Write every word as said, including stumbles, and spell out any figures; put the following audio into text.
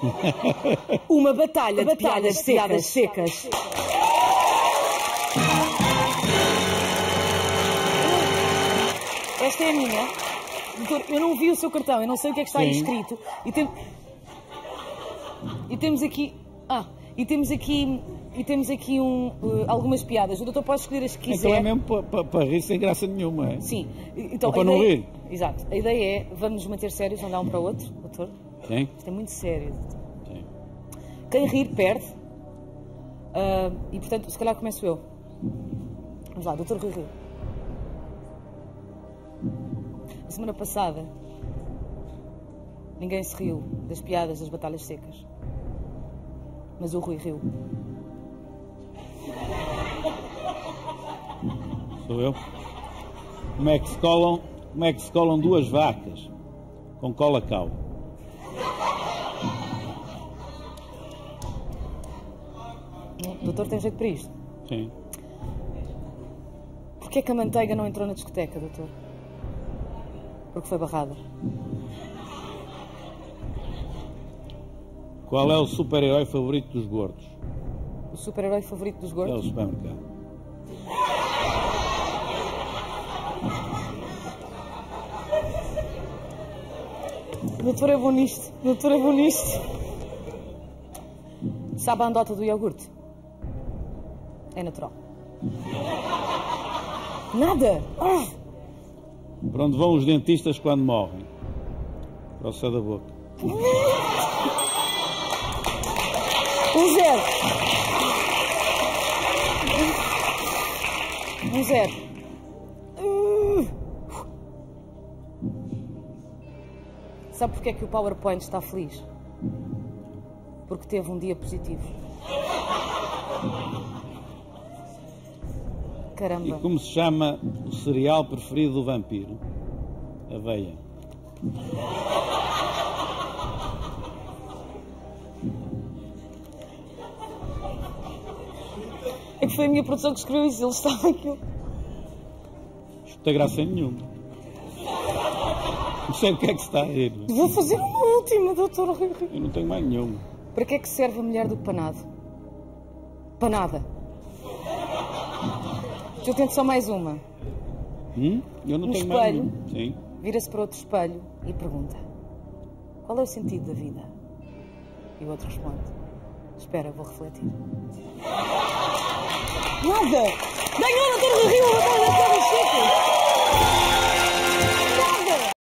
Uma batalha de piadas secas. secas. Esta é a minha. Doutor, eu não vi o seu cartão, eu não sei o que é que está aí escrito. E, tem... e temos aqui... Ah, e temos aqui... E temos aqui um, uh, algumas piadas. O doutor pode escolher as que quiser. Então é mesmo para pa, pa rir sem graça nenhuma, é? Sim. Então, Ou para não rir? Exato. A ideia é, vamos nos manter sérios, andar um para o outro, doutor? Sim. Isto é muito sério, doutor. Sim. Quem rir, perde. Uh, e, portanto, se calhar começo eu. Vamos lá, doutor Rui Rio. A semana passada, ninguém se riu das piadas das batalhas secas. Mas o Rui riu. Sou eu? Como é que se colam, como é que se colam duas vacas com cola cal? O doutor tem jeito para isto? Sim. Porquê é que a manteiga não entrou na discoteca, doutor? Porque foi barrada. Qual é o super-herói favorito dos gordos? O super-herói favorito dos É gordos? o supermercado. Doutor é bom nisto. Doutor é bom nisto. Sabe a andota do iogurte? É natural. Nada! Ah! Para onde vão os dentistas quando morrem? Para o céu da boca. Um zero. Um zero. Uh. Sabe porque é que o PowerPoint está feliz? Porque teve um dia positivo. Caramba. E como se chama o cereal preferido do vampiro? Aveia. É que foi a minha produção que escreveu isso, ele estava aqui. Isto não tem graça nenhuma. Não sei o que é que se está a rir. Vou fazer uma última, doutor Rui Rio. Eu não tenho mais nenhuma. Para que é que serve a mulher do panado? Panada. Eu tento só mais uma. Hum? Eu não Um tenho mais espelho. nenhuma. Sim. Vira-se para outro espelho e pergunta: qual é o sentido da vida? E o outro responde: espera, vou refletir. Nada! Ganhou, doutor Rui Rio, a batalha das piadas secas!